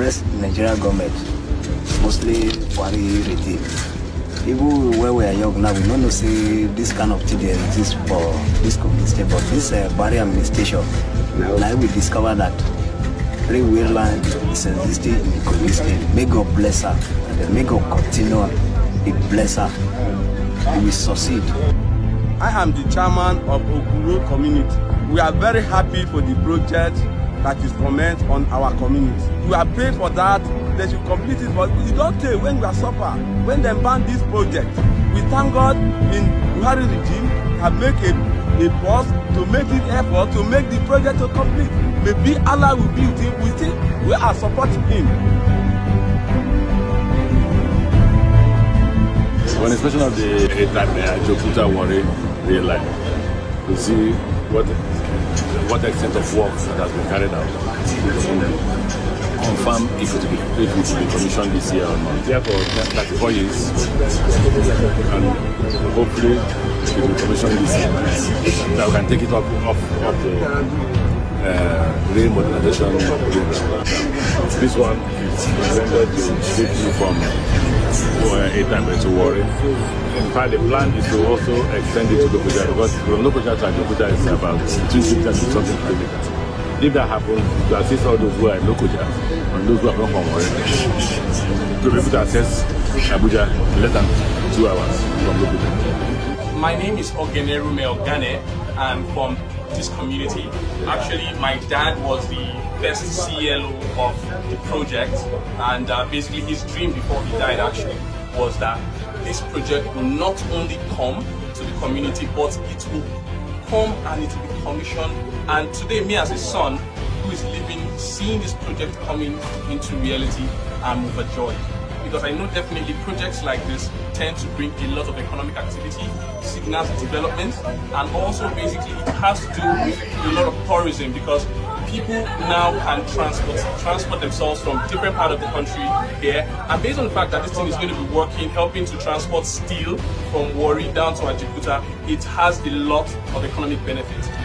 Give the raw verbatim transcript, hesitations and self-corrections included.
impress Nigerian government, mostly Buhari regime. Even when we are young now, we don't know say this kind of thing exists for this community, but this uh, Buhari administration, now, now we discover that railway line is existing in the community. May God bless her, and then may God continue to bless her. We will succeed. I am the chairman of Okuro community. We are very happy for the project that is comment on our community. We are praying for that. They should complete it, but you don't tell when we are suffer. When they ban this project, we thank God in Buhari regime have make a, a pause to make this effort to make the project to complete. Maybe Allah will be with him. We still we are supporting him. On the inspection of the eight-time Ajokuta Warri rail line, to see what what extent of work that has been carried out. Confirm if it will be, if it will be commissioned this year or not. Here for thirty-four years, and hopefully it will be commissioned this year. Now we can take it up off, off the uh, rail modernization program. This one is intended to take you from eight-time to Warri. In fact, the plan is to also extend it to Lokoja, because from Lokoja to Ajokuta is about between fifty and something kilometers. If that happens, to assist all those who are in Lokoja and those who are not from Warri, to be able to access Abuja in less than two hours from Lokoja. My name is Ogeneru Meogane. I'm from this community. Actually, my dad was the first C L O of the project, and uh, basically his dream before he died actually was that this project will not only come to the community, but it will come and it will be commissioned. And today, me as a son who is living, seeing this project coming into reality, I'm overjoyed. Because I know definitely projects like this tend to bring a lot of economic activity, signals development, and also basically it has to do with a lot of tourism, because people now can transport transport themselves from different parts of the country here. And based on the fact that this thing is going to be working, helping to transport steel from Warri down to Ajokuta, it has a lot of economic benefits.